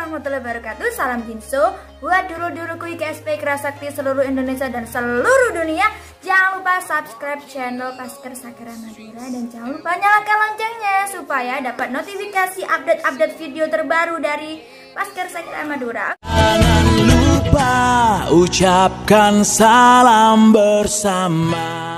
warahmatullahi wabarakatuh. Salam Jinso buat dulu-duluku IKSP Kerasakti seluruh Indonesia dan seluruh dunia. Jangan lupa subscribe channel Pasker Sakira Madura dan jangan lupa nyalakan loncengnya supaya dapat notifikasi update-update video terbaru dari Pasker Sakira Madura. Jangan lupa ucapkan salam bersama.